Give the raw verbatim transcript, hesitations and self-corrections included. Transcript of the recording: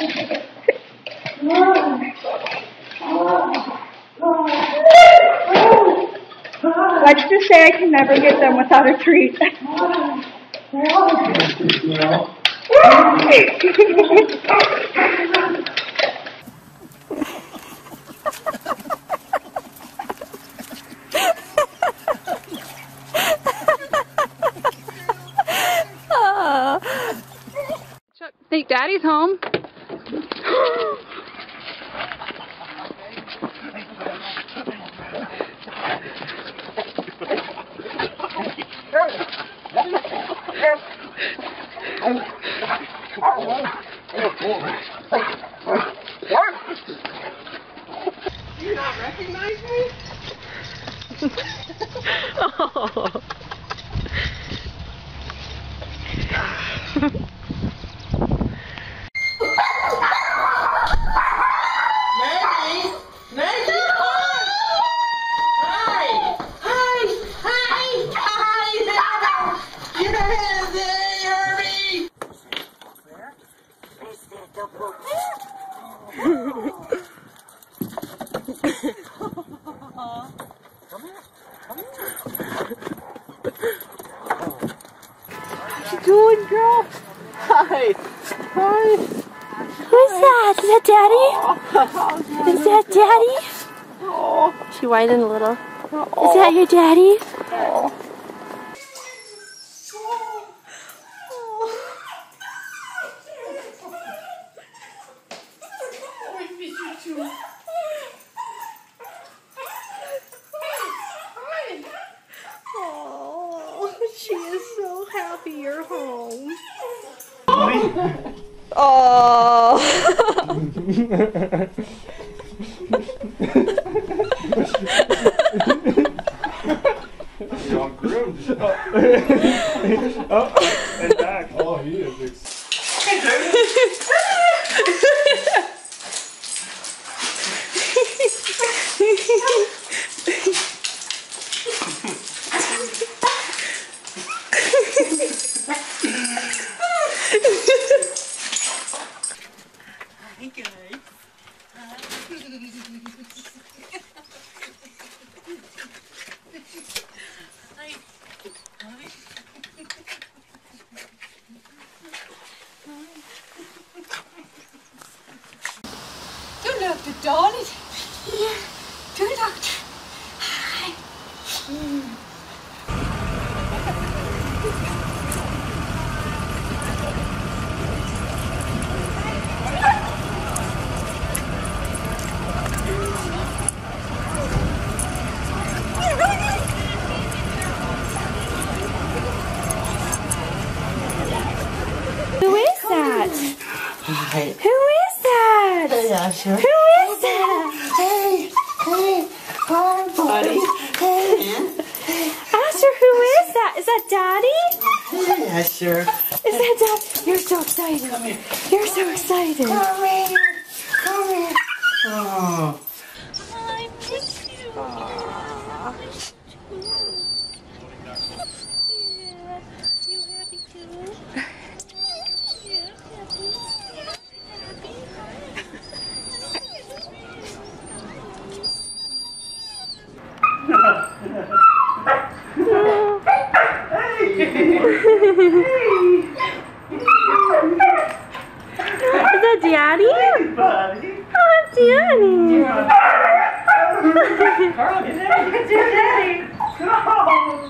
Let's just say I can never get them without a treat. Think Daddy's home. Do you not recognize me? Oh. What you doing, girl? Hi. Hi. Who's that? Is that Daddy? Is that Daddy? Oh. She whined a little. Is that your daddy? Oh. Oh, she is so happy you're home. Oh. You're on groomed. Oh, and back. Oh, he is. Hey, dude. Hi, guys. Good luck, the darling. Yeah. Good luck. Hi. Mm. Who is that? Hi. Who is that? Hey, Asher. Who is that? Hey, hey, hi, buddy. Hey. Asher, who is that? Is that Daddy? Hey, Asher. Is that Dad? You're so excited. Come here. You're so excited. Come here. Come here. Oh. I miss you. Aww. Yeah. You happy too? Yeah, happy. Is that Daddy? Hey, buddy. Oh, it's Daddy. Carl, get in. It's your daddy. Go.